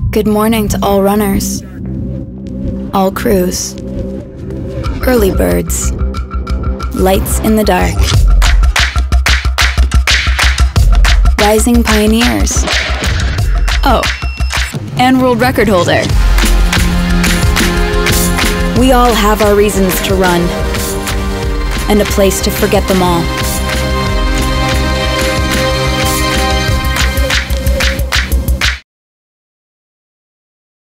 Good morning to all runners, all crews, early birds, lights in the dark, rising pioneers, oh, and world record holder. We all have our reasons to run, and a place to forget them all.